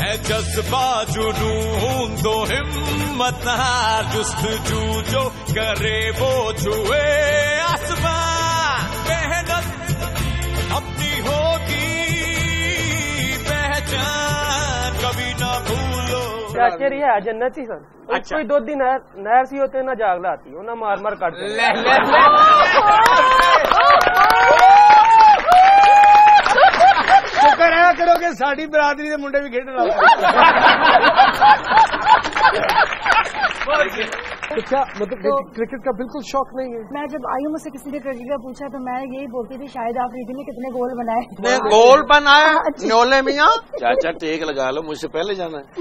है जज्बा जुनून तो हिम्मत हार जुस्तजू जो करे वो छुए आसमान। मेहनत अपनी होगी पहचान कभी ना भूलो। चाचेरी है जन्नती सर। अच्छा। कोई 2 दिन नहर सी होते ना जागला आती हो ना मार मार काटते। शुक्र है करोगे साड़ी बरादरी के मुंडे भी खेड रहा। अच्छा, मतलब क्रिकेट का बिल्कुल शौक नहीं है। मैं जब आई हूँ मुझसे किसी ने क्रिकेट का पूछा तो मैं यही बोलती थी शायद आफरीदी ने कितने गोल बनाए। गोल बनाए न्योले मियाँ। चाचा टेक लगा लो, मुझसे पहले जाना है।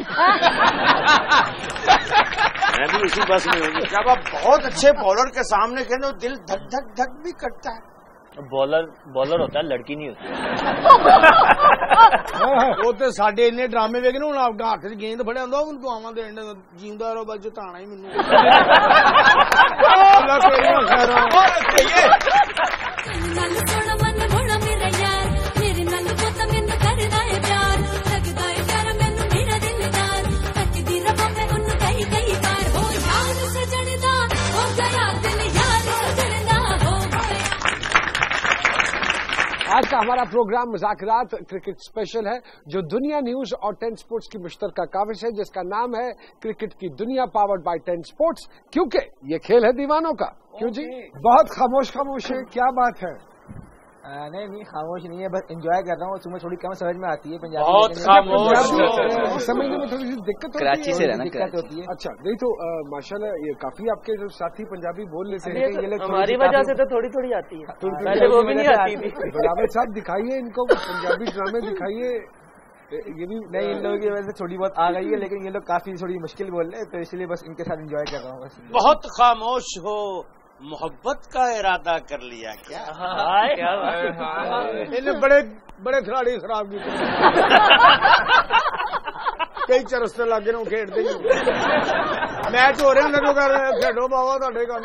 मैं भी इसी बस में हूँ। जब आप बहुत अच्छे बॉलर के सामने खेलते हो दिल धक धक धक भी करता है। बॉलर होता है, लड़की नहीं होती। वो तो साढ़े इन्ने ड्रामे वेखने हूं आपका हाथ च गेंद फड़िया होंदा उनको आवां दे जींदा रहो बस जिताना ही मैनू। आज का हमारा प्रोग्राम मुज़ाकरात क्रिकेट स्पेशल है जो दुनिया न्यूज और 10 स्पोर्ट्स की मुश्तरका काविश है जिसका नाम है क्रिकेट की दुनिया पावर्ड बाय 10 स्पोर्ट्स, क्योंकि ये खेल है दीवानों का। क्यों जी? बहुत खामोश है, क्या बात है? नहीं खामोश नहीं है, बस एंजॉय कर रहा हूँ। तुम्हें थोड़ी कम समझ में आती है पंजाबी। बहुत खामोश समझने में थोड़ी सी दिक्कत होती है। कराची से रहना दिक्कत होती है। अच्छा, नहीं तो माशाल्लाह ये काफी आपके जो साथी पंजाबी बोल लेते हैं। हमारी वजह से तो थोड़ी थोड़ी आती है, पहले वो भी नहीं आती थी। बिलावल साहब दिखाइए इनको पंजाबी ड्रामे दिखाइए। ये भी नहीं, इन लोगों की वजह से थोड़ी बहुत आ गई है, लेकिन ये लोग काफी थोड़ी मुश्किल बोल रहे हैं तो इसलिए बस इनके साथ एंजॉय कर रहा हूँ। बस बहुत खामोश हो, मोहब्बत का इरादा कर लिया क्या? इन्हें बड़े खिलाड़ी खराब किए। कई चरस्ते लागे ना खेडते मैच हो रहे हैं कर खेडो बाबा ਤੁਹਾਡੇ ਕੰਮ।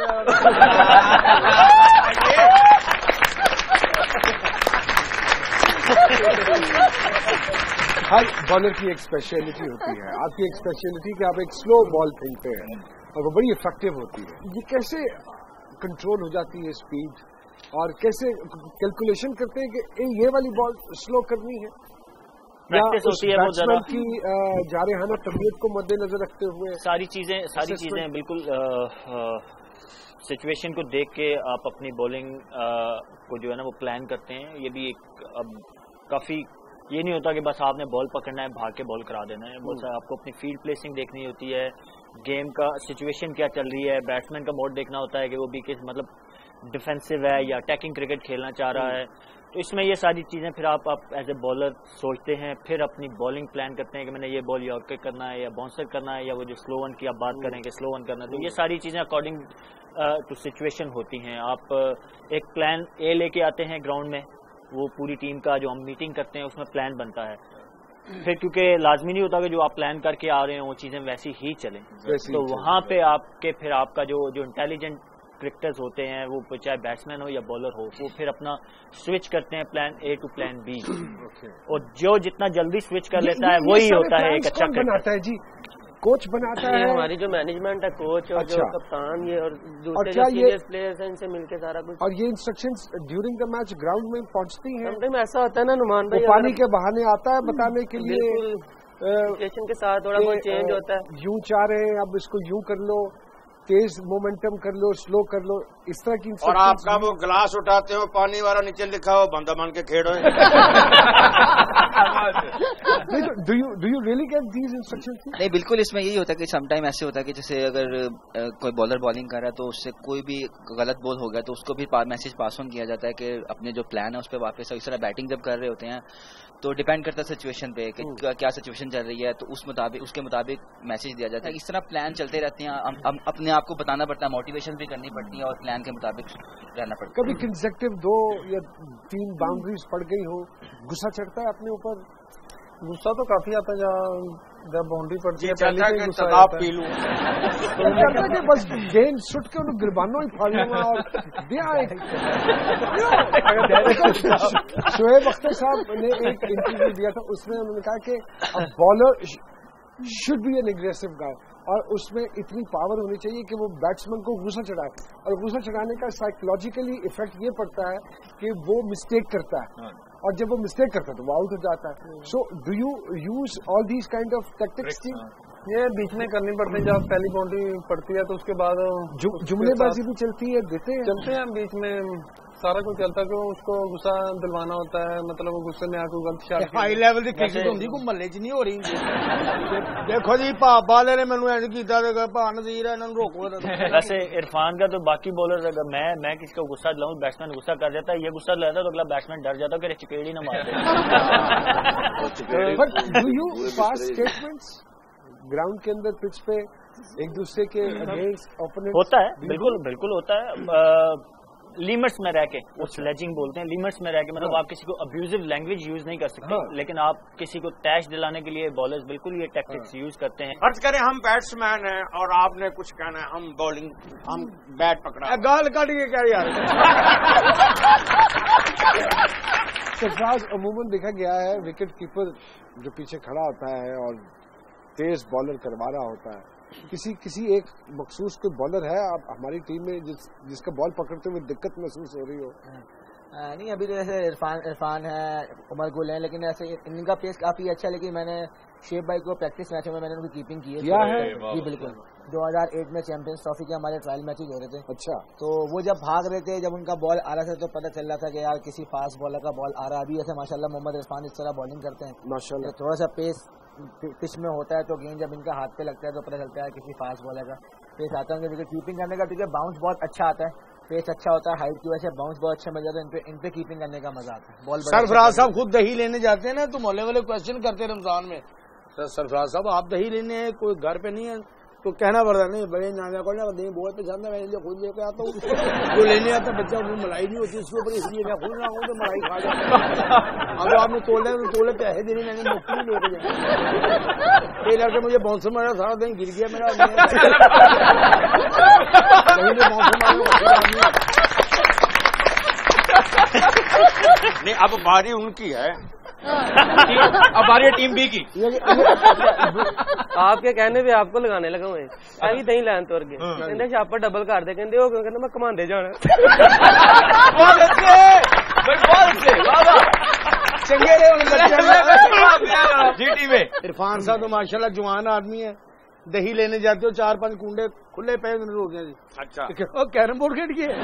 हर बॉलर की एक स्पेशलिटी होती है। आपकी एक स्पेशलिटी कि आप एक स्लो बॉल खेलते हैं और वो बड़ी इफेक्टिव होती है। ये कैसे कंट्रोल हो जाती है स्पीड और कैसे कैलकुलेशन करते हैं कि ये वाली बॉल स्लो करनी है? प्रैक्टिस होती है बहुत ज्यादा की जारहाना तबीयत को मद्देनजर रखते हुए सारी चीजें बिल्कुल सिचुएशन को देख के आप अपनी बॉलिंग को जो है ना वो प्लान करते हैं। ये भी एक अब काफी ये नहीं होता कि बस आपने बॉल पकड़ना है भाग के बॉल करा देना है। बहुत सारा आपको अपनी फील्ड प्लेसिंग देखनी होती है, गेम का सिचुएशन क्या चल रही है, बैट्समैन का मोड देखना होता है कि वो भी किस मतलब डिफेंसिव है या अटैकिंग क्रिकेट खेलना चाह रहा है। तो इसमें ये सारी चीजें फिर आप एज ए बॉलर सोचते हैं, फिर अपनी बॉलिंग प्लान करते हैं कि मैंने ये बॉल यॉर्कर करना है या बाउंसर करना है या वो जो स्लो वन की आप बात करें कि स्लो वन करना है। तो ये सारी चीजें अकॉर्डिंग टू सिचुएशन होती हैं। आप एक प्लान ए लेके आते हैं ग्राउंड में, वो पूरी टीम का जो हम मीटिंग करते हैं उसमें प्लान बनता है। फिर क्योंकि लाजमी नहीं होता कि जो आप प्लान करके आ रहे हैं वो चीजें वैसी ही चलें, तो वहां पे आपके फिर आपका जो इंटेलिजेंट क्रिकेटर्स होते हैं वो चाहे बैट्समैन हो या बॉलर हो वो फिर अपना स्विच करते हैं plan A to plan B. और जो जितना जल्दी स्विच कर लेता है वही होता है एक अच्छा बनाता है जी। कोच बनाता है, हमारी जो मैनेजमेंट है, कोच और अच्छा। जो कप्तान ये और दूसरे जो सीनियर प्लेयर्स हैं इनसे मिलके सारा कुछ। और ये instructions during the match ground में पहुंचती हैं। समटाइम ऐसा होता है ना नुमान भाई, पानी के बहाने आता है बताने के लिए सिचुएशन के साथ थोड़ा बहुत चेंज होता है। यूं चाह रहे हैं अब इसको यूं कर लो, तेज मोमेंटम कर लो, स्लो कर लो, इस तरह की। और आपका वो गिलास उठाते हो पानी वाला नीचे लिखा हो बंदा बन के खेड़ो। Do you really get these instructions? नहीं, बिल्कुल इसमें यही होता है कि समटाइम ऐसे होता है कि जैसे अगर कोई बॉलर बॉलिंग कर रहा है तो उससे कोई भी गलत बॉल हो गया तो उसको भी मैसेज पास ऑन किया जाता है कि अपने जो प्लान है उस पर वापस। इस तरह बैटिंग जब कर रहे होते हैं तो डिपेंड करता है सिचुएशन पे कि क्या सिचुएशन चल रही है, तो उसके मुताबिक मैसेज दिया जाता है। इस तरह प्लान चलते रहते हैं। हम अपने आप को बताना पड़ता है, मोटिवेशन भी करनी पड़ती है और प्लान के मुताबिक रहना पड़ता है। कभी कंसेक्टिव 2 या 3 बाउंड्रीज पड़ गई हो, गुस्सा चढ़ता है अपने ऊपर? गुस्सा तो काफी आता है जब बाउंड्री पड़ती है, पहले से गुस्सा पी लूं तो बस गेंद सुट के उन्हें गिरबानो ही फाड़ लूंगा और दिया। शोएब अख्तर साहब ने एक इंटरव्यू दिया था, उसमें उन्होंने कहा कि bowler should be an aggressive guy, और उसमें इतनी पावर होनी चाहिए कि वो बैट्समैन को गुस्सा चढ़ाए, और गुस्सा चढ़ाने का साइकोलॉजिकली इफेक्ट ये पड़ता है कि वो मिस्टेक करता है, और जब वो मिस्टेक करता है तो वो आउट हो जाता है। So do you use all these kind of tactics? ये बीच में करनी पड़ती है, जब पहली बाउंड्री पड़ती है तो उसके बाद जुमलेबाजी भी चलती है, देते हैं चलते हैं बीच में, सारा कुछ चलता है, उसको गुस्सा दिलवाना होता है, मतलब वो गुस्से में आकर गलत शॉट। हाई लेवल की क्रिकेट होंगी, कोई महल्ले च नहीं हो रही। देखो जी बाले ने मैनू इंज कीता ते भा नज़ीर है, इन्होंने रोको। वैसे इरफान का तो बाकी बॉलर, अगर मैं किसी को गुस्सा दिलाऊं, बैट्समैन गुस्सा कर जाता है, ये गुस्सा दिलाता है तो अगला बैट्समैन डर जाता है कि चिकेड़ी ना मार दे। But do you pass statements ground के अंदर, पिच पे एक दूसरे के अगेंस्ट ओपोनेंट? होता है, बिल्कुल बिल्कुल होता है, लिमिट्स में रह के, वो स्लेजिंग बोलते हैं, लिमिट्स में रह के, मतलब आप किसी को अब्यूजिव लैंग्वेज यूज नहीं कर सकते, लेकिन आप किसी को टैच दिलाने के लिए बॉलर्स बिल्कुल ये टैक्टिक्स यूज करते हैं। अर्ज करें हम बैट्समैन हैं और आपने कुछ कहना है, हम बॉलिंग, हम बैट पकड़ा, गाल काट के क्या यार। सरफराज, अमूमन देखा गया है विकेट कीपर जो पीछे खड़ा होता है और तेज बॉलर करवा रहा होता है, किसी एक मखसूस कोई बॉलर है आप हमारी टीम में जिसका बॉल पकड़ते हुए दिक्कत महसूस हो रही हो? नहीं, अभी तो जैसे इरफान है, उमर गुल है, लेकिन ऐसे इनका पेस काफी अच्छा है, लेकिन मैंने शेब भाई को प्रैक्टिस मैच में मैंने उनकी कीपिंग की है। जी बिल्कुल, 2008 में चैंपियंस ट्रॉफी के हमारे ट्रायल मैचेज हो रहे थे। अच्छा। तो वो जब भाग रहे थे, जब उनका बॉल आ रहा था तो पता चल रहा था कि यार किसी फास्ट बॉलर का बॉल आ रहा है। अभी ऐसे माशाल्लाह मोहम्मद इरफान इस तरह बॉलिंग करते हैं माशाल्लाह, तो थोड़ा सा पेस पिच में होता है, तो गेंद जब इनका हाथ पे लगता है तो पता चलता है किसी फास्ट बॉलर का पेस आता है। विकेट कीपिंग करने का क्योंकि बाउंस बहुत अच्छा आता है, पेस अच्छा होता है, हाइट की वजह से बाउंस बहुत अच्छा मिल जाता है, इन पे कीपिंग करने का मजा आता है। बॉल सरफराज साहब खुद दही लेने जाते हैं ना, तो मोहल्ले वाले क्वेश्चन करते हैं रमजान में, सरफराज साहब आप दही लेने हैं, कोई घर पे नहीं है, तो कहना पड़ता नहीं बड़े नाना को ना दही बहुत पसंद है, मैं इसलिए खुद लेके आता हूँ। जो लेने आता बच्चा उसमें मलाई नहीं होती उसके ऊपर, इसलिए मैं खुद रहा हूँ तो मलाई खा जाता। अब आपने तोले पैसे देने, मैंने मुफ्त नहीं लेके जाए। ये लड़के मुझे बाउंसर मारा, सारा दिन गिर गया मेरा। नहीं, अब बारी उनकी है, अब बारी टीम बी की। आपके कहने पे आपको लगाने लगा मैं अभी दही लैन तुर गए, कहते छापा डबल कर दे, कहते वो कहते मैं कमांदे जाना। जीटी में इरफान साहब तो माशाल्लाह जवान आदमी है, दही लेने जाते हो 4-5 कुंडे खुले पे रोक हैं जी। अच्छा, कैरम बोर्ड खेल के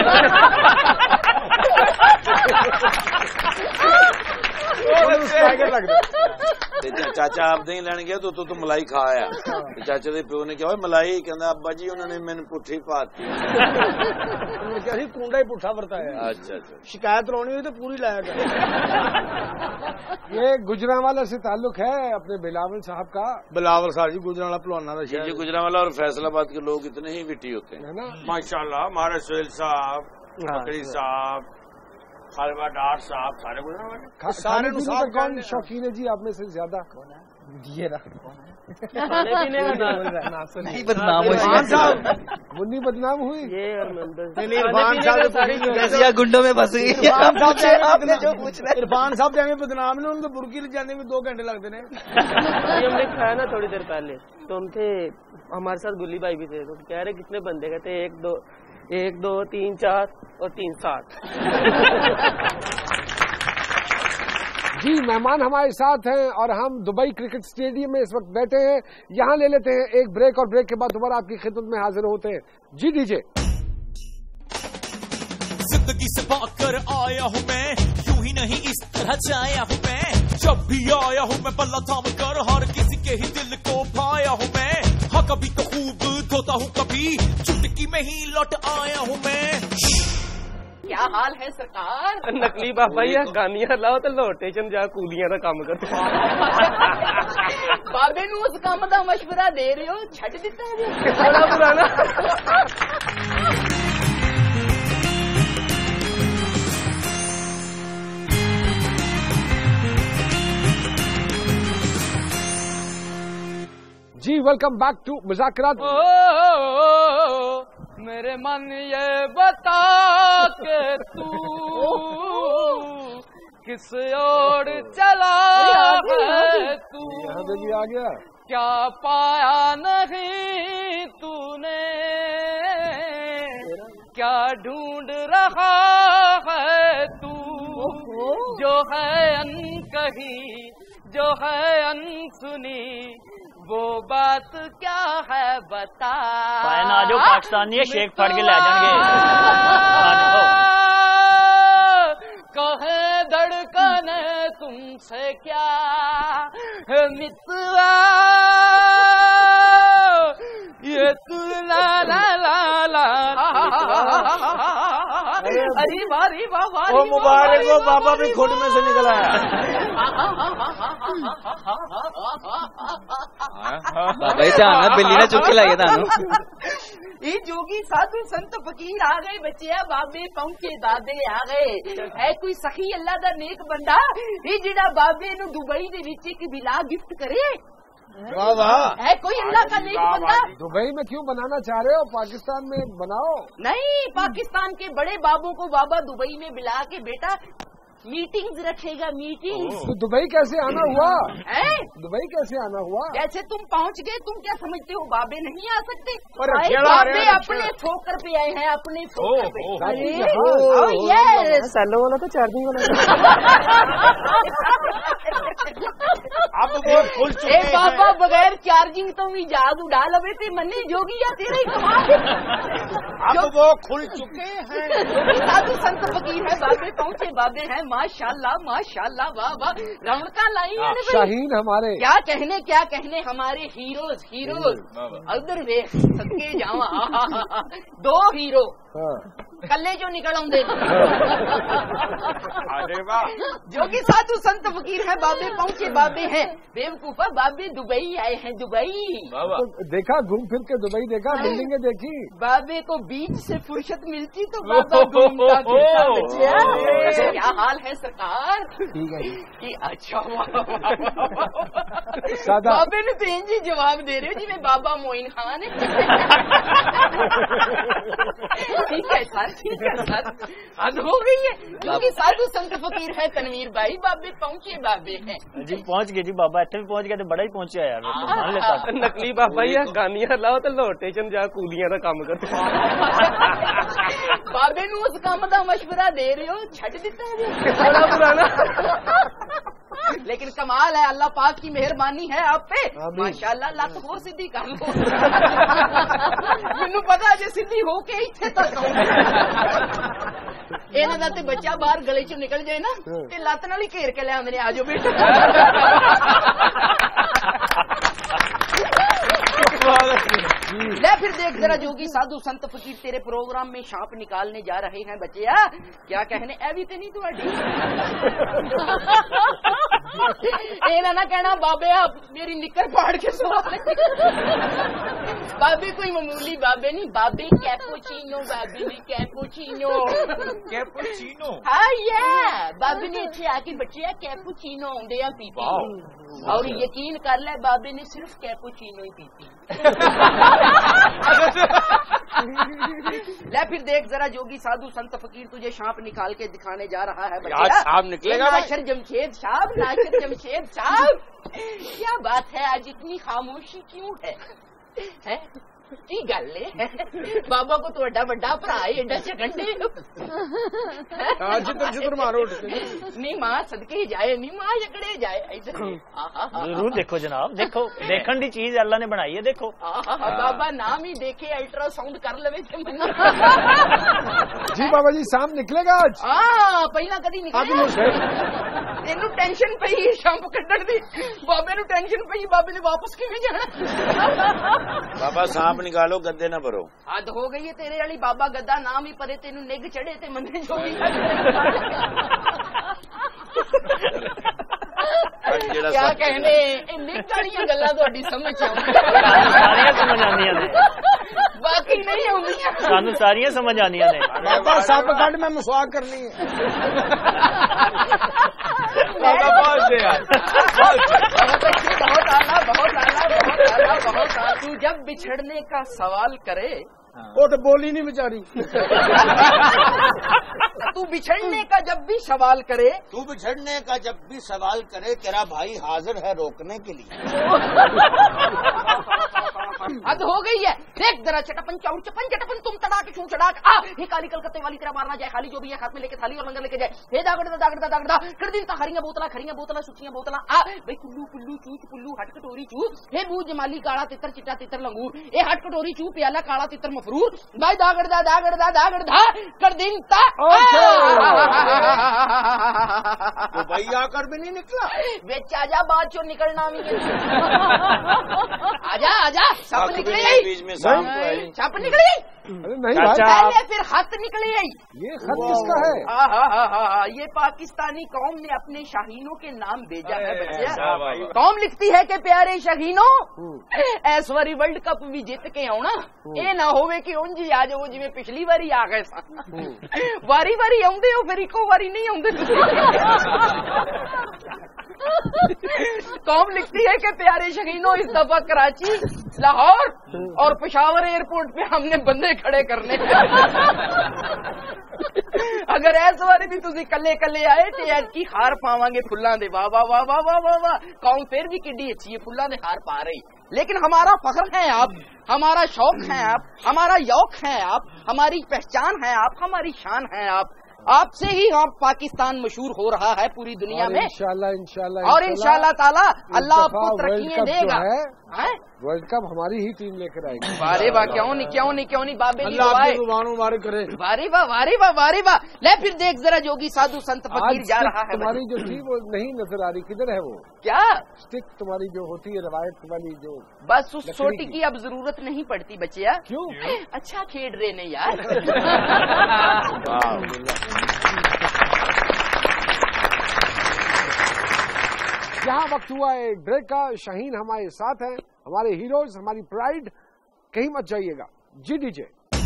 चाचा आप दही लैन गया तो तू मलाई खा आया, चाचा के प्यो ने क्या मलाई, कहना अब्बा जी उन्होंने मैंने पुट्ठी पाती, कुंडा ही पुट्ठा पड़ता है। अच्छा, शिकायत लानी हुई तो पूरी लाया कर। ये गुजरांवाला से ताल्लुक है अपने बिलावल साहब का। बिलावल साहब जी गुजरांवाला पलवाना था जी, गुजरांवाला और फैसलाबाद के लोग इतने ही विटी होते हैं ना माशाल्लाह। हमारे सोहेल साहब, बकरी साहब, खालवा डार साहब, सारे गुजरांवाले। सारे कौन शौकीन है जी आप में से ज्यादा? ये खाने पीने का नहीं बदनाम हुई, मुन्नी बदनाम हुई ये इरफान साहब गुंडों में फंस गई। आपने जो पूछ रहा है इरफान साहब जाएंगे बदनाम ने, उनको बुरकी ले जाने में 2 घंटे लगते हैं। हमने खाया ना थोड़ी देर पहले, तो हम थे, हमारे साथ गुल्ली भाई भी थे, तो कह रहे कितने बंदे, कहते 1 2 3 4 और 3 7। जी, मेहमान हमारे साथ हैं और हम दुबई क्रिकेट स्टेडियम में इस वक्त बैठे हैं। यहाँ ले लेते हैं एक ब्रेक और ब्रेक के बाद दोबारा आपकी खिदमत में हाजिर होते हैं। जी डीजे। जिंदगी से भागकर आया हूँ मैं, यूं ही नहीं इस तरह जाया हूँ मैं, जब भी आया हूँ मैं बल्ला थाम कर हर किसी के ही दिल को भाया हूँ मैं। हाँ कभी तो खूब धोता हूँ, कभी चुटकी में ही लौट आया हूँ मैं। क्या हाल है सरकार? नकली बाबा या गानियां लाओ तो लो स्टेशन जा कूलियां का काम करते। बाबे नू उस काम का मशवरा दे रहे हो, छट दिता है बड़ा पुराना। जी वेलकम बैक टू मुज़ाकरात। मेरे मन ये बता के तू किस ओर चला है तू, यहाँ पे भी आ गया। क्या पाया नहीं तूने, क्या ढूंढ रहा है तू, जो है अनकही जो है अनसुनी वो बात क्या है बता। पायन आ जाओ पाकिस्तानी शेख फाड़ के ले जाएंगे। कहे धड़कन तुमसे क्या मितवा, ये तू ला ला ला ला। अरे वारी वाह, ओ मुबारक हो, बाबा भी खुद में से निकला है। बाबा ही ध्यान बिल्ली ने चुप के लाइए था। ये जोगी साधु संत फकीर आ गए बच्चे, बाबे पहुंचे दादे आ गए। है कोई सखी अल्लाह दा नेक बंदा ये जिहड़ा बाबे नू दुबई दे विच एक विला गिफ्ट करे। वाह वाह, है कोई अल्लाह का नेक बंदा। दुबई में क्यों बनाना चाह रहे हो, पाकिस्तान में बनाओ। नहीं, पाकिस्तान के बड़े बाबों को बाबा दुबई में बुला के बेटा मीटिंग्स रखेगा, मीटिंग्स। तो दुबई कैसे आना हुआ है? दुबई कैसे आना हुआ? जैसे तुम पहुंच गए, तुम क्या समझते हो बाबे नहीं आ सकते? बाबे अपने ठोकर पे आए हैं, अपने ठोकर पे। अरे यस, सैलो वाला तो चार्जिंग वाला। अब वो खुल चुके हैं। बाबा बगैर चार्जिंग तो भी जाग उड़ा लवे थे मन्ने जोगी या तेरे कमाल। अब वो खुल चुके हैं। साधु संत फकीर है, बाबे पहुंचे, बाबे हैं। माशाल्लाह माशाल्लाह, वाह वाह, रौनका लाई है ना। शाहीन हमारे क्या कहने हमारे हीरोज उधर वे सदके जावा। दो हीरो कल्ले जो निकल आउंदे। अरे वाह, जोगी साधु संत फकीर है, बाबे पहुंचे, बाबे हैं। बेवकूफा, बाबे दुबई आए हैं, दुबई। तो देखा, घूम फिर के दुबई देखा, बिल्डिंगें देखी। बाबे को बीच से फुर्सत मिलती तो बाबा घूमता फिरता। बच्चिया क्या हाल है सरकार? ठीक है कि अच्छा सादा। बाबे ने तो इंजी जवाब दे रहे हो जी, मैं बाबा मोइन खान है। ठीक है सर, ठीक है सर, हद हो गई है। क्योंकि साधु संत फकीर है तनवीर भाई, बाबे पहुंचे, बाबे हैं जी। पहुंच गए जी बाबा, इतने भी पहुंच गए तो बड़ा ही पहुंचा यार। मान लेता नकली बाबा ही गानियां लाओ तो लो स्टेशन जा कूलियां का काम करते। बाबे नू उस काम का मशवरा दे रहे हो, छट दिता है बड़ा पुराना। लेकिन कमाल है, अल्लाह पाक की मेहरबानी है आप पे। माशाल्लाह, लत होर सीधी कर लो। मैनू पता जे सीधी हो के इत्थे तक इन्हां दा ते बच्चा बाहर गले चों निकल जाए ना ते लत नाल ही घेर के ले आंदे ने, आ जाओ बेटा। ले फिर देख जरा जोगी साधु संत फकीर तेरे प्रोग्राम में सांप निकालने जा रहे हैं बच्चिया। क्या कहने ए भी तो नहीं तुहाडी। एना ना कहना बाबे आप मेरी निकर फाड़ के सुना। बाबे कोई मामूली बाबे नहीं, बाबे कैपुचिनो, बाबे ने कैपुचिनो। कैपुचिनो? हाँ ये बाबे ने इत्थे आके बच्चिया कैपुचिनो आउंदे आ पीती, और यकीन कर ले बाबे ने सिर्फ कैपुचिनो ही पीती। ले फिर देख जरा जोगी साधु संत फकीर तुझे सांप निकाल के दिखाने जा रहा है बच्चा। आज सांप निकलेगा? नाशर जमशेद साहब, नाशर जमशेद साहब, क्या बात है आज इतनी खामोशी क्यों है? की गल है बाबा को तो एडा बड़ा भरा है, एडा चकंडे। जिधर मारो नहीं मां सदके ही जाए, नहीं मां जकड़े जाए इधर। जरूर देखो जनाब, देखो देखने की चीज अल्लाह ने बनाई है। देखो बाबा नाम ही देखे अल्ट्रासाउंड कर लवे थे मन। जी बाबा जी, सांप निकलेगा आज? हाँ पहला कदी निकले। तेनू टेंशन पई सांप कड्डण दी, बाबे नू टेंशन पई बाबे ने वापस किवें जाना। बाबा सांप निकालो, गद्दे ना भरो। हद हो गई है तेरे वाली बाबा, गद्दा नाम ही परे तेनू निग चढ़े ते मंदे जो भी। क्या कहने निग वालियां गल्लां तुहाडी समझ सारियां समझ आंदियां ने, बाकी नहीं आउंदियां सानू सारियां समझ आंदियां ने। बाबा सप कट में मसवाक करनी है। बाबा बहुत बहुत आला, बहुत आला, बहुत आला, बहुत तू जब बिछड़ने का सवाल करे वो तो बोली नहीं बेचारी। तू बिछड़ने का जब भी सवाल करे, तू बिछड़ने का जब भी सवाल करे, तेरा भाई हाजिर है रोकने के लिए। हद हो गई है। देख जरा चटपन चाउर चपन चटपन तुम तड़ाक छू चड़ाक आ हे काली कलकत्ते वाली तेरा मारना जाए खाली जो भी है हाथ में लेके थाली और लंगर लेके जाए हे दागड़दा दागड़दा दागड़दा कर दिन हरियां बोतला सुचियां बोतला आ भाई कुल्लू कुल्लू चूच पुल्लू हट कटोरी चू हे बू जमाली काला तितर चिट्टा तितर लंगूर ए हट कटोरी चू प्याला काला तितर मफरूर भाई दागड़दा दागड़दा दागड़दा कर दिन ता तो भाई आकर भी नहीं निकला। बेच आजा बात चो निकलना भी आजा आजा सब निकले बीच में शाम को आई छप निकली। अरे नहीं पहले फिर खत निकली। ये खत किसका है? ये पाकिस्तानी कौम ने अपने शाहीनों के नाम भेजा है बच्चा। कौम लिखती है कि प्यारे शाहीनों इस बारी वर्ल्ड कप भी जीत के आना ये ना होवे कि उंज ही आ जाओ जिवें पिछली बारी आ गए वारी वारी आउंदे हो फिर इको वारी नहीं आउंदे। कौम लिखती है कि प्यारे शहीनों इस दफा कराची लाहौर और पेशावर एयरपोर्ट पे हमने बंदे खड़े करने अगर इस बारी भी तुसी कले कले आए तो की हार पावांगे फुल्लां दे। वाह वाह वाह वाह वाह वाह वाह। कौम फिर भी किड्डी अच्छी है फुल्लां दे हार पा रही लेकिन हमारा फख्र है आप, हमारा शौक है आप, हमारा यौक है आप, हमारी पहचान है आप, हमारी शान है आप। आपसे ही हम पाकिस्तान मशहूर हो रहा है पूरी दुनिया में इंशाल्लाह ताला अल्लाह आपको तरक्कियां देगा। वर्ल्ड कप हमारी ही टीम लेकर आएगी। वारे वाह क्यों नहीं बाबे जी करे। वारे वाह ले फिर देख जरा जोगी साधु संत फकीर जा रहा है। तुम्हारी जो थी वो नहीं नजर आ रही, किधर है वो? क्या स्टिक तुम्हारी जो होती है रवायत वाली जो? बस उस छोटी की अब जरूरत नहीं पड़ती बच्चिया। क्यों? अच्छा खेल रहे ने यार। यहाँ वक्त हुआ है ब्रेक का। शाहीन हमारे साथ हैं, हमारे हीरोज, हमारी प्राइड। कहीं मत जाइएगा। जी डीजे।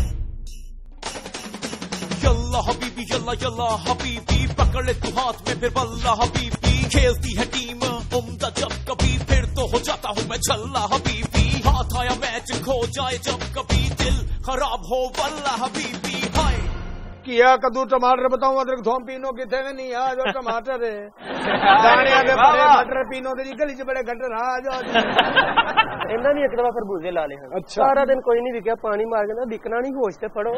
यल्ला हबीबी यल्ला यल्ला हबीबी पकड़ ले तू हाथ में फिर बल्ला हबीबी खेलती है टीम उम्दा जब कभी फिर तो हो जाता हूँ मैं छल्ला हबीबी हाथ आया मैच खो जाए जब कभी दिल खराब हो वल्ला हबीबी हाय किया कद्दू टमाटर बताऊं अदरक थोम पीनो किथे में नहीं आ जो टमाटर है दाने आगे बड़े मटर पीनो ते गली च बड़े गटर आ जाओ इन्ना भी एक दफा खरबूजे ला ले। अच्छा सारा दिन कोई नहीं विकया पानी मार के बिकना नहीं होश ते फड़ो।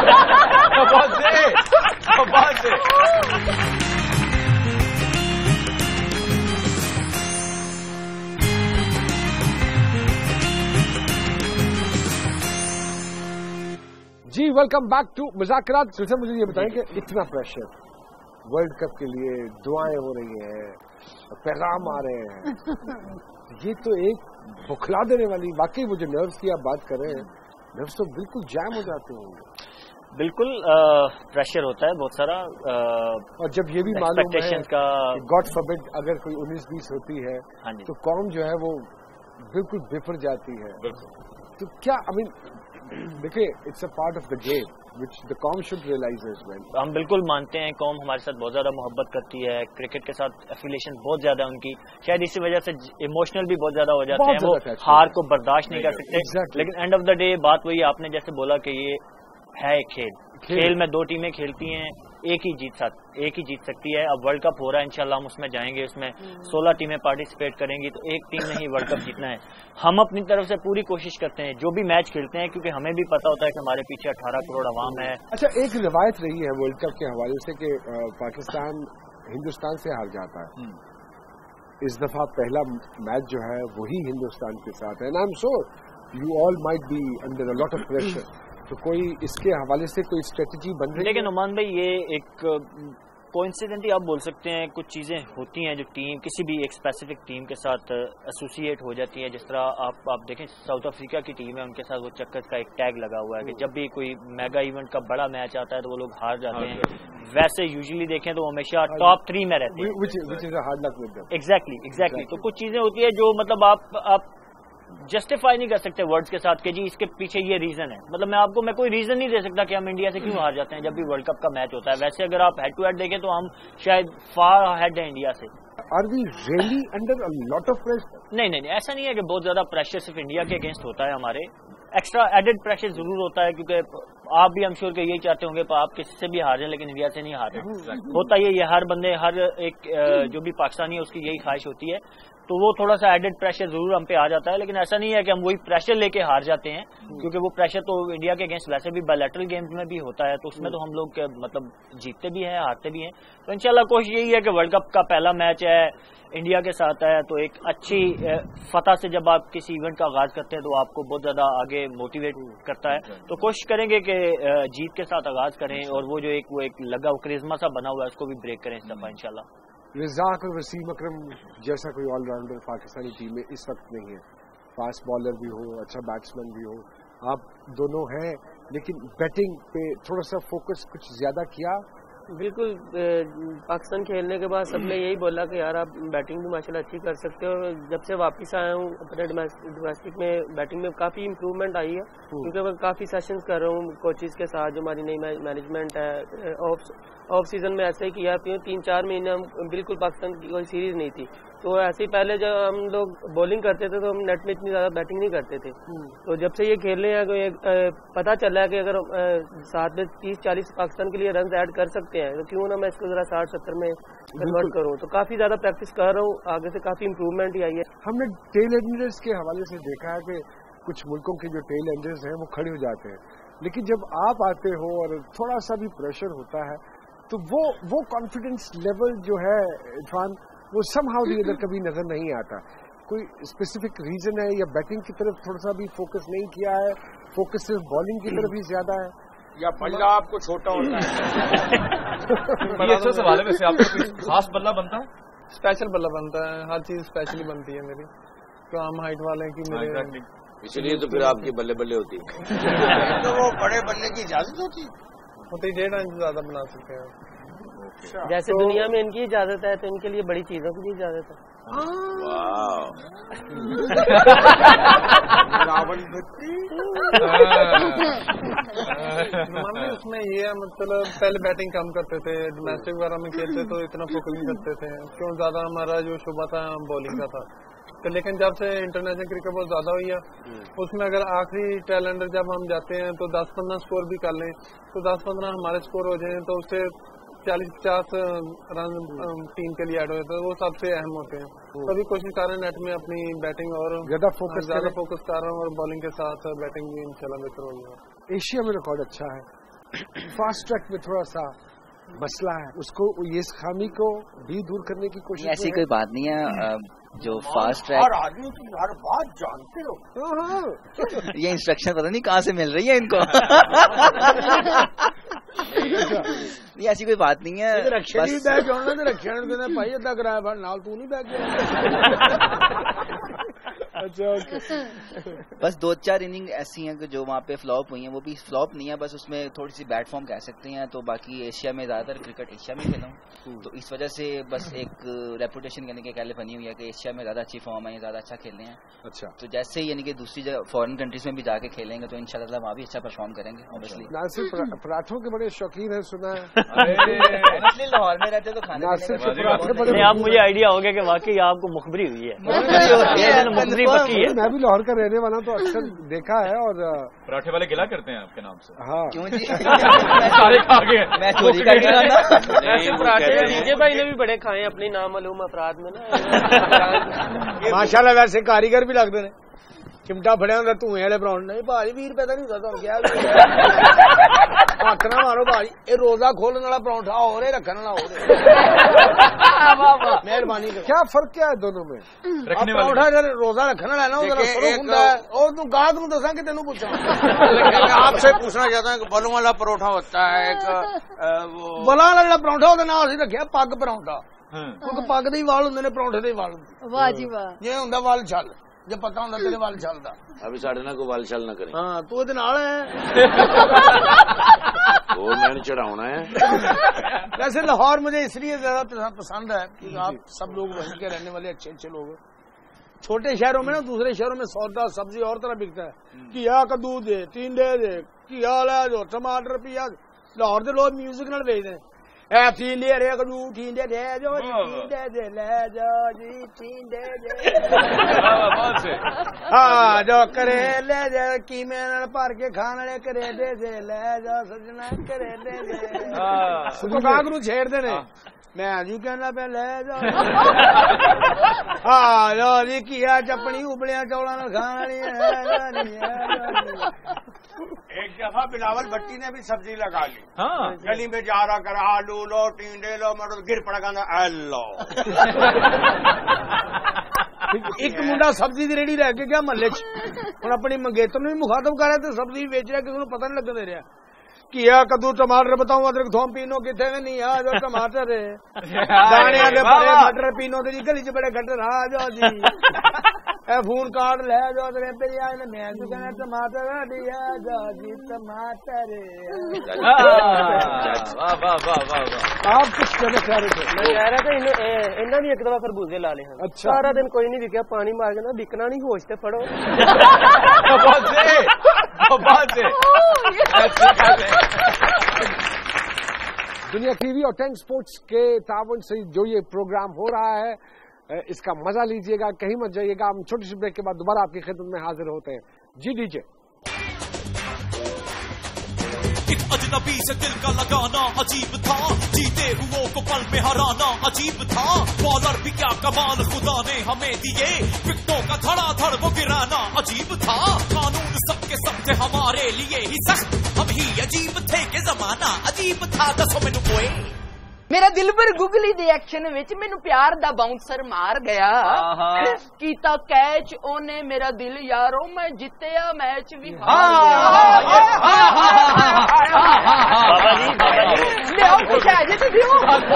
जी वेलकम बैक टू मुज़ाकरात। सिलसिला मुझे ये बताएं कि इतना प्रेशर वर्ल्ड कप के लिए दुआएं हो रही हैं, पैगाम आ रहे हैं, ये तो एक बुखला देने वाली, वाकई मुझे नर्व्स की आप बात कर रहे हैं, नर्व्स तो बिल्कुल जैम हो जाते होंगे। बिल्कुल प्रेशर होता है बहुत सारा और जब ये भी मालूम है का गॉड फॉरबिड अगर कोई 19-20 होती है तो कौम जो है वो बिल्कुल बिफर जाती है। तो क्या आई मीन देखिए it's a part of the game which the com should realise as well. हम बिल्कुल मानते हैं कौम हमारे साथ बहुत ज्यादा मोहब्बत करती है, क्रिकेट के साथ एफिलिएशन बहुत ज्यादा है उनकी, शायद इसी वजह से इमोशनल भी बहुत ज्यादा हो जाते हैं, वो हार को बर्दाश्त नहीं कर सकते। लेकिन एंड ऑफ द डे बात वही आपने जैसे बोला कि ये है खेल में दो टीमें खेलती हैं, एक ही जीत सकती है। अब वर्ल्ड कप हो रहा है इंशाल्लाह हम उसमें जाएंगे, उसमें 16 टीमें पार्टिसिपेट करेंगी तो एक टीम ने ही वर्ल्ड कप जीतना है। हम अपनी तरफ से पूरी कोशिश करते हैं जो भी मैच खेलते हैं क्योंकि हमें भी पता होता है कि हमारे पीछे 18 करोड़ अवाम है। अच्छा एक रिवायत रही है वर्ल्ड कप के हवाले से कि पाकिस्तान हिंदुस्तान से हार जाता है, इस दफा पहला मैच जो है वही हिंदुस्तान के साथ है। And I am sure you all might be under a lot of pressure, तो कोई इसके हवाले से कोई स्ट्रेटजी बन रही है? लेकिन उमान भाई ये एक कोइंसिडेंटली आप बोल सकते हैं कुछ चीजें होती हैं जो टीम किसी भी एक स्पेसिफिक टीम के साथ एसोसिएट हो जाती है। जिस तरह आप देखें साउथ अफ्रीका की टीम है, उनके साथ वो चक्कर का एक टैग लगा हुआ है कि जब भी कोई मेगा इवेंट का बड़ा मैच आता है तो वो लोग हार जाते हैं। वैसे यूजुअली देखें तो वो हमेशा टॉप 3 में रहते हैं। Which is a hard luck with them. Exactly तो कुछ चीजें होती है जो मतलब आप जस्टिफाई नहीं कर सकते वर्ड्स के साथ कि जी इसके पीछे ये रीजन है। मतलब मैं कोई रीजन नहीं दे सकता कि हम इंडिया से क्यों हार जाते हैं जब भी वर्ल्ड कप का मैच होता है। वैसे अगर आप हेड टू हेड देखें तो हम शायद फार हेड है इंडिया से। Are we really under a lot of pressure? नहीं, ऐसा नहीं है कि बहुत ज्यादा प्रेशर सिर्फ इंडिया के अगेंस्ट होता है। हमारे एक्स्ट्रा एडेड प्रेशर जरूर होता है, क्योंकि आप भी हम श्योर के यही चाहते होंगे आप किसी से भी हार जाए लेकिन इंडिया से नहीं हार रहे। होता ये हर बंदे, हर एक जो भी पाकिस्तानी है उसकी यही ख्वाहिश होती है, तो वो थोड़ा सा एडेड प्रेशर जरूर हम पे आ जाता है। लेकिन ऐसा नहीं है कि हम वही प्रेशर लेके हार जाते हैं, क्योंकि वो प्रेशर तो इंडिया के अगेंस्ट वैसे भी बायलैटरल गेम्स में भी होता है, तो उसमें तो हम लोग मतलब जीतते भी हैं हारते भी हैं। तो इंशाल्लाह कोशिश यही है कि वर्ल्ड कप का पहला मैच है इंडिया के साथ है, तो एक अच्छी फतह से जब आप किसी इवेंट का आगाज करते हैं तो आपको बहुत ज्यादा आगे मोटिवेट करता है। तो कोशिश करेंगे कि जीत के साथ आगाज करें और वो जो एक लगा करिश्मा सा बना हुआ है उसको भी ब्रेक करें इस दफा इंशाल्लाह। रिज़ाक और वसीम अकरम जैसा कोई ऑलराउंडर पाकिस्तानी टीम में इस वक्त नहीं है। फास्ट बॉलर भी हो, अच्छा बैट्समैन भी हो, आप दोनों हैं, लेकिन बैटिंग पे थोड़ा सा फोकस कुछ ज्यादा किया। बिल्कुल, पाकिस्तान खेलने के बाद सबने यही बोला कि यार आप बैटिंग भी माशाल्लाह अच्छी कर सकते हो। जब से वापस आया हूँ अपने डोमेस्टिक में बैटिंग में काफी इम्प्रूवमेंट आई है, क्योंकि मैं काफी सेशंस कर रहा हूँ कोचेज के साथ। जो हमारी नई मैनेजमेंट है, ऑफ सीजन में ऐसे ही किया, 3-4 महीने हम बिल्कुल पाकिस्तान की कोई सीरीज नहीं थी, तो ऐसे ही पहले जब हम लोग बॉलिंग करते थे तो हम नेट में इतनी ज्यादा बैटिंग नहीं करते थे। तो जब से ये खेलने हैं पता चला है कि अगर साथ में 30-40 पाकिस्तान के लिए रन ऐड कर सकते हैं तो क्यों ना मैं इसको जरा 60-70 में कन्वर्ट करूँ। तो काफी ज्यादा प्रैक्टिस कर रहा हूँ, आगे से काफी इम्प्रूवमेंट ही आई है। हमने टेल एंडर्स के हवाले से देखा है कि कुछ मुल्कों के जो टेल एंडर्स हैं वो खड़े हो जाते हैं, लेकिन जब आप आते हो और थोड़ा सा भी प्रेशर होता है तो वो कॉन्फिडेंस लेवल जो है इरफान, वो समहाउ दी अदर कभी नजर नहीं आता। कोई स्पेसिफिक रीजन है या बैटिंग की तरफ थोड़ा सा भी फोकस नहीं किया है, फोकस सिर्फ बॉलिंग की तरफ ही ज्यादा है, या बल्ला आपको छोटा होता है? ये अच्छा सवाल है। वैसे आपको कोई खास बल्ला बनता है? स्पेशल बल्ला बनता है, हर चीज स्पेशली बनती है मेरी, कम हाइट वाले की मेरे, इसलिए तो फिर आपकी बल्ले बल्ले होती है। तो वो बड़े बल्ले की इजाजत होती है? होती 1.5 इंच ज्यादा बना सकते हैं। जैसे तो दुनिया में इनकी इजाजत है तो इनके लिए बड़ी चीजों की भी इजाजत है। उसमें ये है, मतलब पहले बैटिंग कम करते थे, डोमेस्टिक वगैरह में खेलते तो इतना फोकस नहीं करते थे, क्यों ज्यादा हमारा जो शुबा था बॉलिंग का था। तो लेकिन जब से इंटरनेशनल क्रिकेट बहुत ज्यादा हुई है, उसमें अगर आखिरी टेल एंडर जब हम जाते हैं तो 10-15 स्कोर भी कर लें तो 10-15 हमारे स्कोर हो जाए तो उससे 40-50 रन टीम के लिए ऐड हो जाते हैं, वो सबसे अहम होते हैं। तो अभी कोशिश कर रहे हैं नेट में अपनी बैटिंग और ज्यादा फोकस कर रहा हूँ और बॉलिंग के साथ बैटिंग भी इंशाल्लाह बेहतर होगी। एशिया में रिकॉर्ड अच्छा है, फास्ट ट्रैक में थोड़ा सा मसला है, उसको ये खामी को भी दूर करने की कोशिश। ऐसी कोई बात नहीं है, जो फास्ट ट्रैक हर आदमी की हर बात जानते हो। ये इंस्ट्रक्शन पता नहीं कहाँ से मिल रही है इनको। ये ऐसी कोई बात नहीं है। रक्षा नहीं बैग होना तो रक्षा भाई अदा कराया नाल तू नहीं बैग। अच्छा ओके। बस 2-4 इनिंग ऐसी हैं कि जो वहाँ पे फ्लॉप हुई हैं, वो भी फ्लॉप नहीं है, बस उसमें थोड़ी सी बैड फॉर्म कह सकते हैं। तो बाकी एशिया में ज्यादातर क्रिकेट एशिया में खेला हूँ, तो इस वजह से बस एक रेपुटेशन कहने के कहले बनी हुई है कि एशिया में ज्यादा अच्छी फॉर्म है, ज्यादा अच्छा खेलने हैं। अच्छा, तो जैसे ही यानी कि दूसरी जगह फॉरेन कंट्रीज में भी जाके खेलेंगे तो इंशाल्लाह वहाँ भी अच्छा परफॉर्म करेंगे। ऑब्वियसली नासिर पराठों के बड़े शौकीन है सुना है। लाहौर में रहते तो खाने आप मुझे आइडिया हो गया कि वाकई आपको मुखबरी हुई है। मुखबरी पक्की है। मैं भी लाहौर का रहने वाला तो अक्सर देखा है। और पराठे वाले गिला करते हैं आपके नाम से? हाँ क्यों जी? सारे खा गए। मैं चोरी का गिला ना। पराठे डीजे भाई ने भी बड़े खाए अपनी नामालूम अपराध में ना। माशाल्लाह वैसे कारीगर भी लगते हैं। चिमटा फड़िया होंगे धुएं वाले पराउंड नहीं भाजी 20 रुपए का नहीं होता क्या हथ ना मारो भाजी ये रोजा खोलने वाला पराउठा हो रहे रखने वाला हो रहे। मेहरबानी क्या फर्क क्या है दोनों में? पराउठा जब रोजा रखने वाला ना और तू गाहक नूं दसा कि तेनू पूछा। आपसे पूछना चाहता हूँ बलों वाला परोठा होता है एक बला वाला जो पराउठा ਉਹਦਾ नाम ਅਸੀਂ ਰੱਖਿਆ ਪੱਗ ਪਰਾਉਂਠਾ ਕਿਉਂਕਿ ਪੱਗ ਦੇ ਹੀ ਵਾਲ ਹੁੰਦੇ ਨੇ ਪਰਾਉਂਠੇ ਦੇ ਵਾਲ वाह जी वाह। ਜੇ ਹੁੰਦਾ ਵਾਲ ਛਲ ਜੇ ਪਤਾ ਹੁੰਦਾ ਤੇਰੇ ਵਾਲ ਛਲਦਾ। अभी साढ़े ना को वाल छल ना करें। हाँ तू ਇਹਦੇ ਨਾਲ है वो मैंने चढ़ाना है। वैसे लाहौर मुझे इसलिए ज्यादा पसंद है कि आप सब लोग वहीं के रहने वाले अच्छे अच्छे लोग छोटे शहरों में ना, दूसरे शहरों में सौदा सब्जी और तरह बिकता है। घिया कद्दू दे, टींडे दे, घिया लै जाओ, टमाटर प्याज। लाहौर के लोग म्यूजिक नाल भेजते हैं, टींडे रे कद्दू टींडे दे जाओ, टींडे दे ले जाओ जी, टींडे दे। हाँ जो करेले दे कीमे नाल भर के खाने वाले करेले दे ले जाओ सजना, करेले दे। गाहक नूं छेड़दे ने, मैं जी कहना पे ले जाओ। हाँ लो जी घिया चपनी उबलिया चौला खाने वाली। एक दफा बिलावल भट्टी ने भी सब्जी लगा ली। हाँ गली में जा रहा कर, आलू लो टींडे लो, मतलब गिर पड़ा कहना लो। एक मुंडा सब्जी की रेहड़ी लैके गया महल्ले च, हुण अपनी मंगेतर नूं भी मुखातब कर रहा ते सब्जी बेच रहा, किसी नूं पता नहीं लगन दे रहा। घिया कद्दू टमाटर बताऊं अदरक थोम पीनो किथे नहीं आ जो टमाटर है दाने आगे बड़े मटर पीनो ते जी गली च बड़े गटर आ जाओ जी। ए फोन कार्ड ले जाओ ते पे आ ने मैं जो कहना टमाटर दिया जाओ जी, टमाटर। वाह वाह वाह वाह वाह। आप कुछ कहना चाह रहे थे? मैं कह रहा था इन्हों भी एक दफा खरबूजे ला ले। अच्छा सारा दिन कोई नहीं बिका, पानी मार के ना बिकना नहीं, होश ते फड़ो। दुनिया टीवी और 10 स्पोर्ट्स के तावन से जो ये प्रोग्राम हो रहा है, इसका मजा लीजिएगा, कहीं मत जाइएगा। हम छोटी सी ब्रेक के बाद दोबारा आपकी खिदमत में हाजिर होते हैं। जी डीजे। एक अजनबी से दिल का लगाना अजीब था, जीते हुओं को पल में हराना अजीब था। बॉलर भी क्या कमाल खुदा ने हमें दिए, विकेटों का धड़ाधड़ वो गिराना अजीब था। कानून सबके सब थे हमारे लिए ही सख्त, हम ही अजीब थे कि जमाना अजीब था। 10 मिनट हुए मेरा दिलबर गुगली दे एक्शन विच मैनू प्यार दा बाउंसर मार गया, कीता कैच ओने मेरा दिल यारो, मैं जितया मैच भी हार गया। लियाओ कुछ है जी तो दियो।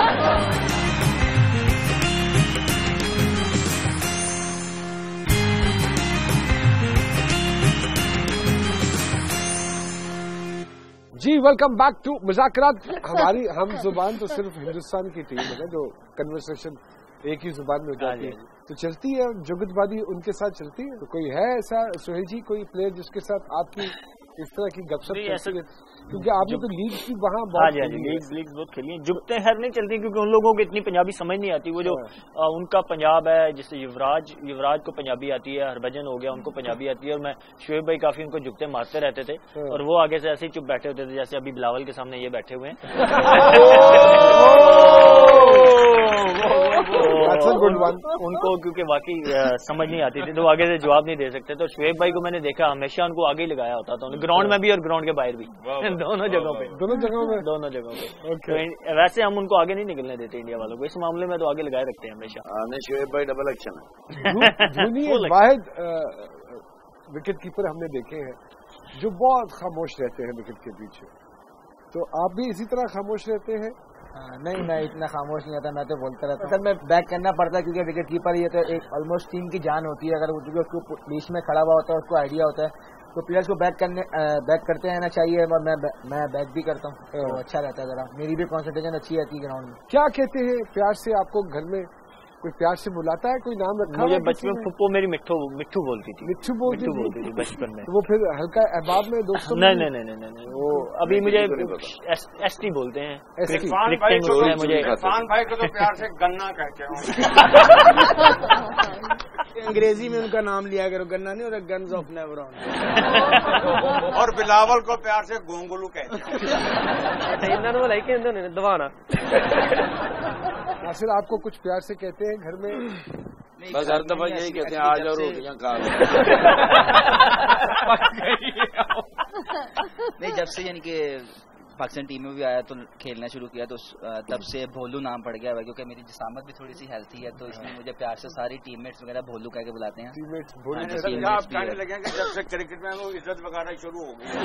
जी वेलकम बैक टू मुज़ाकरात। हमारी हम जुबान तो सिर्फ हिंदुस्तान की टीम है ना, जो कन्वर्सेशन एक ही जुबान में हो जाती है तो चलती है। जुगतबादी उनके साथ चलती है। तो कोई है ऐसा सुहेल जी, कोई प्लेयर जिसके साथ आपकी इस तरह की गपशप चलती है? क्योंकि आपने तो लीग की वहाँ लीग बहुत खेली है। जुगते खैर नहीं चलती क्योंकि उन लोगों को इतनी पंजाबी समझ नहीं आती। वो जो उनका पंजाब है, जैसे युवराज को पंजाबी आती है, हरभजन हो गया उनको पंजाबी आती है, और मैं शोएब भाई काफी उनको जुगते मारते रहते थे और वो आगे से ऐसे ही चुप बैठे होते थे, जैसे अभी बिलावल के सामने ये बैठे हुए हैं। उनको क्योंकि वाकई समझ नहीं आती थी तो आगे से जवाब नहीं दे सकते। तो शोएब भाई को मैंने देखा हमेशा उनको आगे ही लगाया होता था, ग्राउंड में भी और ग्राउंड के बाहर भी, दोनों जगहों पे। तो वैसे हम उनको आगे नहीं निकलने देते इंडिया वालों को, इस मामले में तो आगे लगाए रखते हैं हमेशा। शोएब भाई डबल एक्शन है। वाहिद विकेट कीपर हमने देखे हैं जो बहुत खामोश रहते हैं विकेट के पीछे, तो आप भी इसी तरह खामोश रहते हैं? नहीं, मैं इतना खामोश नहीं आता, मैं तो बोलता रहता। सर मैं बैक करना पड़ता है क्योंकि विकेट कीपर ये तो एक ऑलमोस्ट टीम की जान होती है। अगर उसको बीच में खड़ा हुआ होता है, उसको आइडिया होता है, तो प्लेयर्स को बैक करते रहना चाहिए। और मैं बैक भी करता हूँ तो अच्छा रहता है, जरा मेरी भी कंसंट्रेशन अच्छी रहती है ग्राउंड में। क्या कहते हैं प्यार से आपको घर में कोई प्यार से बुलाता है, कोई नाम रखा? मुझे बचपन में फुप्पो मेरी मिट्ठू बोलती थी। मिट्ठू बोलती थी बचपन में। तो वो फिर हल्का अहबाब में दोस्तों? नहीं, वो अभी मुझे एसटी बोलते हैं। इरफान भाई को तो प्यार से गन्ना कहते हैं। अंग्रेजी में उनका नाम लिया करो, गन्ना नहीं होता, गन्स ऑफ नेवरॉन। और बिलावल को प्यार से गोंगलू कहते हैं। दवाना फिर आपको कुछ प्यार से कहते हैं घर में? बस हर दफा यही कहते हैं, आ जाओ रोटियां खा लो। नहीं, जब से यानी कि पाकिस्तान टीम में भी आया तो खेलना शुरू किया तो तब से भोलू नाम पड़ गया है, क्योंकि मेरी जिस्मामत भी थोड़ी सी हेल्थी है तो इसलिए मुझे प्यार से सारी टीममेट्स वगैरह भोलू कह के बुलाते हैं। आप कहने लगे कि जब से क्रिकेट में वो इज्जत वगैरह शुरू हो गई।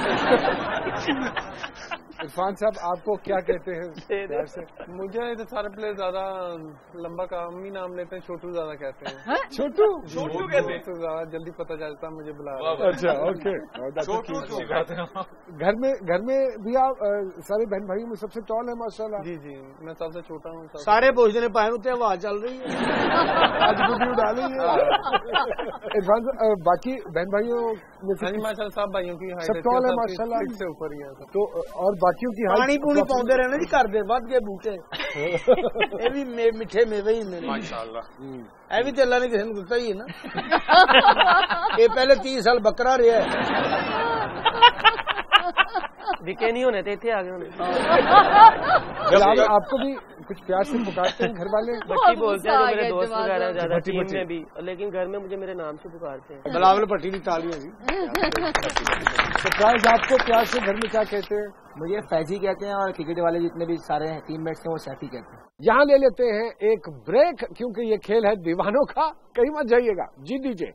इरफान साहब आपको क्या कहते हैं प्यार से? मुझे तो सारे प्लेयर ज्यादा लंबा काम ही नाम लेते हैं, छोटू ज्यादा कहते हैं। छोटू कहते हैं, ज्यादा जल्दी पता चलता मुझे बुला। अच्छा, ओके। घर में भी आप सारे बहन भाइयों में सबसे टॉल है माशाल्लाह। जी जी, मैं सबसे छोटा हूँ। सारे भोजने पाए होते हैं, हवा चल रही है आज वीडियो डाली है। इरफान बाकी बहन भाइयों में माशाल्लाह सब भाइयों की सब टॉल है माशाल्लाह से ऊपर ही है। तो और बाकियों की पानी पूनी पाते रहने जी, कर दे बद के बूटे ये भी मिठे मेवे ही ने माशाल्लाह। ਇਹ ਵੀ ਤੇ ਅੱਲਾ ਨੇ ਕਿਸੇ ਨੂੰ ਦਿੱਤਾ ਹੀ ਹੈ ਨਾ। ਇਹ ਪਹਿਲੇ 30 साल बकरा रहा है। बिके नहीं होने थे, इतने आगे होने। बिलावल आपको भी कुछ प्यार से पुकारते हैं घर वाले? भट्टी बोलते हैं मेरे दोस्त वगैरह ज्यादा, टीम में भी, लेकिन घर में मुझे मेरे नाम से पुकारते हैं। बिलावल भट्टी की तालियां जी। सरप्राइज आपको प्यार से घर में क्या कहते हैं? मुझे फैजी कहते हैं और क्रिकेट वाले जितने भी सारे टीममेट्स हैं वो सैफी कहते हैं। यहाँ ले लेते हैं एक ब्रेक, क्योंकि ये खेल है दीवानों का, कहीं मत जाइएगा। जी दीजिए।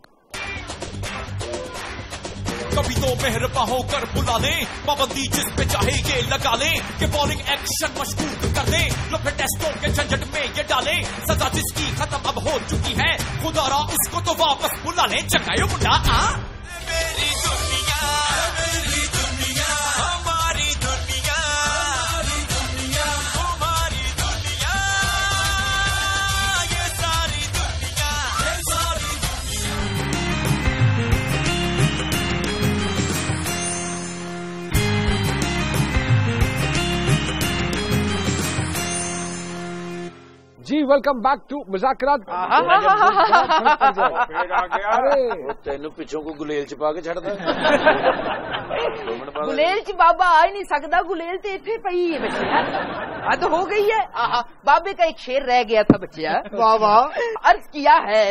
कभी तो मेहरबान होकर बुला लें, पाबंदी जिस पे चाहे ये लगा लें कि बॉलिंग एक्शन मशकूक कर दें, लो फिर टेस्टों के झंझट में ये डालें, सजा जिसकी खत्म अब हो चुकी है, खुदारा उसको तो वापस बुला लें। चकायो मुंडा मेरी दुनिया, मेरी दुनिया, हमारी दुनिया, हमारी दुनिया, हमारी दुनिया, ये सारी दुनिया, ये सारी जी वेलकम बैक टू मुज़ाकरात। अरे तेन पिछों को गुलेल च पा के छड़ दे। गुलेल च बाबा आ ही नहीं सकता, गुलेल तो इतने पई है बच्चिया, हद हो गई है। बाबे का एक शेर रह गया था बच्चिया। वाह वाह, अर्ज किया है,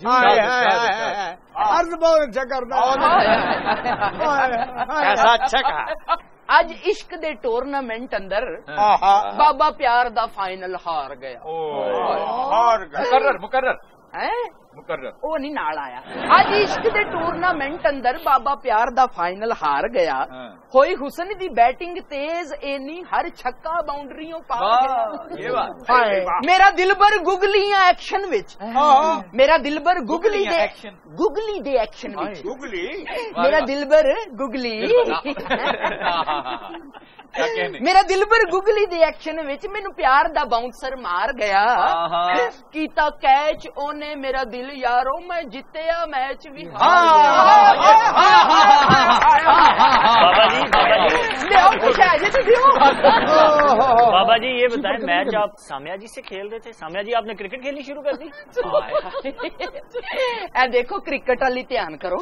अर्ज बहुत अच्छा करता ऐसा अच्छा कहा। आज इश्क दे टूर्नामेंट अंदर बाबा प्यार दा फाइनल हार गया। हार गया मुकर्रर हैं? मुकर्रर वो नहीं नाल आया। आज इश्क दे टूर्नामेंट अंदर बाबा प्यार दा फाइनल हार गया। होई हुसन दी बैटिंग तेज एनी, हर छक्का बाउंड्रियों पार गया। मेरा दिलबर गुगलियां एक्शन विच, मेरा दिलबर गुगली दे एक्शन विच, गुगली मेरा दिलबर गुगली मेरा दिलबर गुगली दे एक्शन विच मैनू प्यार दा बाउंसर मार गया। कीता कैच ओने मेरा दिल यारो, मैं जितया मैच भी हार गया। बाबा जी ये बताएं, मैच आप सामिया जी से खेल रहे थे, सामिया जी आपने क्रिकेट खेलनी शुरू कर दी? ए देखो क्रिकेट वाली ध्यान करो।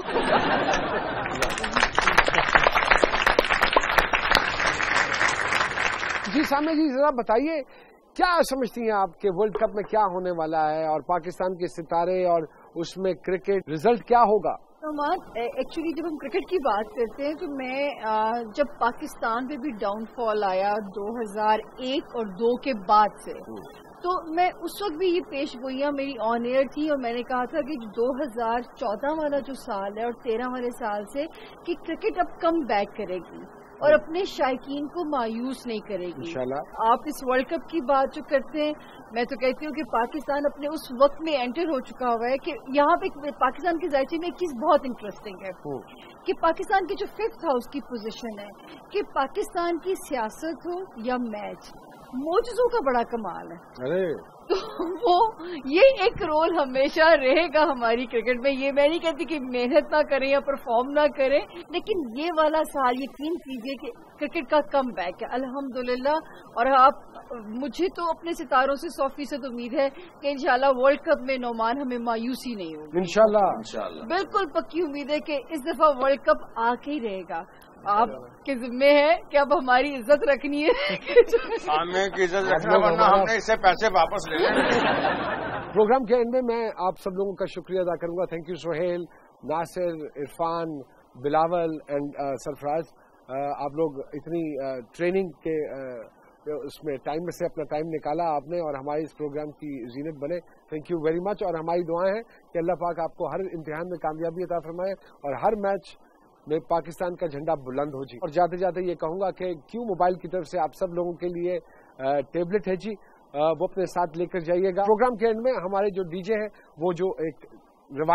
जी सामिया जी जरा बताइए, क्या समझती हैं आप कि वर्ल्ड कप में क्या होने वाला है और पाकिस्तान के सितारे और उसमें क्रिकेट रिजल्ट क्या होगा? एक्चुअली जब हम क्रिकेट की बात करते हैं तो मैं जब पाकिस्तान पे भी डाउनफॉल आया 2001 और 2 के बाद से, तो मैं उस वक्त भी ये पेश गोइयां मेरी ऑन एयर थी और मैंने कहा था कि 2014 वाला जो साल है और 13 वाले साल से कि क्रिकेट अब कम बैक करेगी और अपने शायकीन को मायूस नहीं करेगी इंशाल्लाह। आप इस वर्ल्ड कप की बात जो करते हैं, मैं तो कहती हूँ कि पाकिस्तान अपने उस वक्त में एंटर हो चुका हुआ है कि यहाँ पे पाकिस्तान के जायचे में एक चीज बहुत इंटरेस्टिंग है कि पाकिस्तान की जो 5th हाउस की पोजीशन है, कि पाकिस्तान की सियासत हो या मैच, मोजज़ों का बड़ा कमाल है। अरे तो वो ये एक रोल हमेशा रहेगा हमारी क्रिकेट में। ये मैं नहीं कहती कि मेहनत ना करें या परफॉर्म ना करें, लेकिन ये वाला साल यकीन कीजिए कि क्रिकेट का कम बैक है अल्हम्दुलिल्लाह। और आप, मुझे तो अपने सितारों से 100% उम्मीद है कि इंशाल्लाह वर्ल्ड कप में नोमान हमें मायूसी नहीं होगी इंशाल्लाह। बिल्कुल पक्की उम्मीद है कि इस दफा वर्ल्ड कप आके ही रहेगा। आपके जिम्मे है कि अब हमारी इज्जत रखनी है। हमें की इज्जत रखना, वरना हमने इससे पैसे वापस ले लेंगे। प्रोग्राम के एंड में मैं आप सब लोगों का शुक्रिया अदा करूंगा। Thank you Sohail, Nasir, Irfan, Bilawal and Sarfaraz. आप लोग इतनी ट्रेनिंग के उसमें टाइम में से अपना टाइम निकाला आपने और हमारे इस प्रोग्राम की जीनत बने। Thank you very much. और हमारी दुआएं हैं कि अल्लाह पाक आपको हर इम्तिहान में कामयाबी अता फरमाए और हर मैच में पाकिस्तान का झंडा बुलंद हो जी। और जाते जाते ये कहूंगा कि क्यों मोबाइल की तरफ से आप सब लोगों के लिए टेबलेट है जी, वो अपने साथ लेकर जाइएगा। प्रोग्राम के एंड में हमारे जो डीजे हैं वो जो एक रिवायत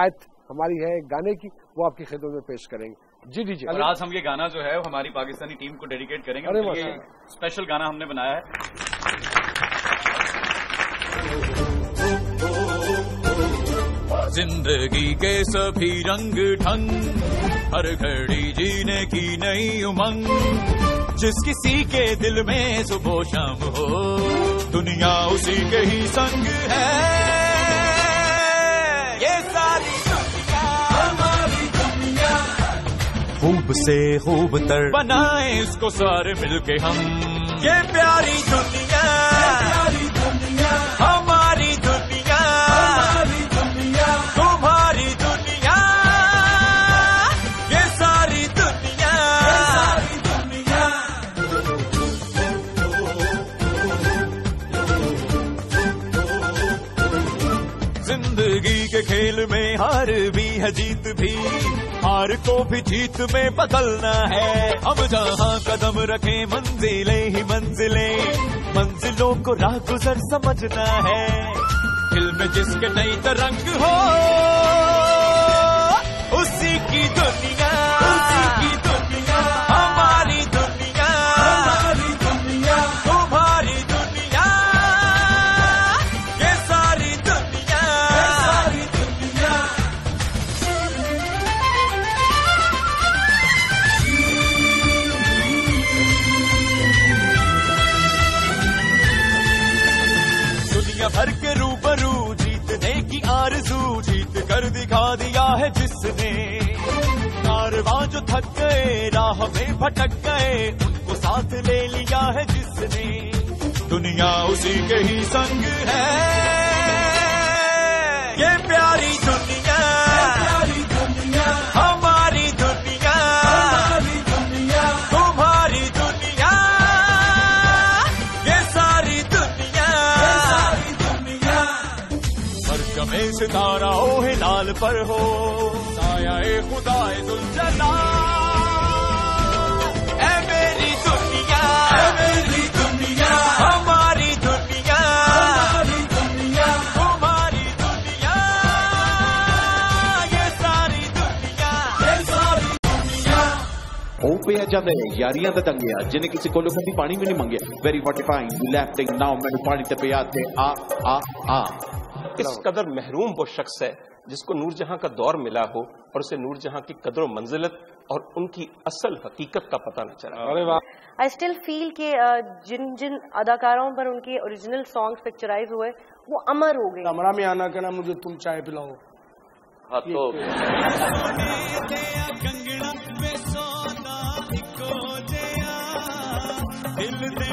हमारी है गाने की, वो आपकी खिदमत में पेश करेंगे। जी डीजे। और आज हम ये गाना जो है हमारी पाकिस्तानी टीम को डेडिकेट करेंगे। अरे ये स्पेशल गाना हमने बनाया है। जिंदगी के सभी रंग ढंग, हर घड़ी जीने की नई उमंग, जिस किसी के दिल में सुबह शाम हो, दुनिया उसी के ही संग है। ये सारी दुनिया हमारी दुनिया, खूब से खूब तर बनाए इसको सारे मिलके हम। ये प्यारी दुनिया हमारी दुनिया, तुम्हारी दुनिया, ये सारी दुनिया। जिंदगी के खेल में हार भी है जीत भी, हार को भी जीत में बदलना है। हम जहाँ कदम रखें मंजिलें ही मंजिलें, मंजिलों को राह गुजर समझना है। दिल में जिसके नई तरंग हो, उसी की दुनिया, हमारी दुनिया, तुम्हारी दुनिया, ये सारी दुनिया। दुनिया भर के रूबरू जीतने की आरज़ू, जीत कर दिखा दिया है जिसने। कारवां जो थक गए राह में भटक गए, उनको साथ ले लिया है जिसने। दुनिया उसी के ही संग है। ये प्यारी दुनिया हमारी दुनिया, तुम्हारी दुनिया, ये सारी दुनिया। मरकमे सितारा हो हिलाल पर हो, साया खुदाए दुलजना। ऐ मेरी दुनिया हमारी दुनिया, तुम्हारी दुनिया, ये सारी दुनिया। ਉਹ ਪਿਆ ਜਾਂਦਾ ਹੈ ਯਾਰੀਆਂ ਦਾ ਦੰਗਿਆ, ਜਿਹਨੇ ਕਿਸੇ ਕੋਲੋਂ ਕਦੀ ਪਾਣੀ ਵੀ ਨਹੀਂ ਮੰਗਿਆ। ਵੈਰੀ ਮੋਟੀਫਾਈਂਗ ਯੂ ਲੈਫਟਿੰਗ ਨਾਓ, ਮੈਨੂੰ ਪਾਣੀ ਤੇ ਪਿਆ ਤੇ ਆ। इस कदर महरूम वो शख्स है जिसको नूरजहां का दौर मिला हो और उसे नूरजहां की कदर मंजिलत और उनकी असल हकीकत का पता न चला। अरे वाह। आई स्टिल फील कि जिन जिन अदाकारों पर उनके ओरिजिनल सॉन्ग्स पिक्चराइज हुए वो अमर हो गए। कमरा में आना कहना मुझे तुम चाय पिलाओ। हाँ तो दिल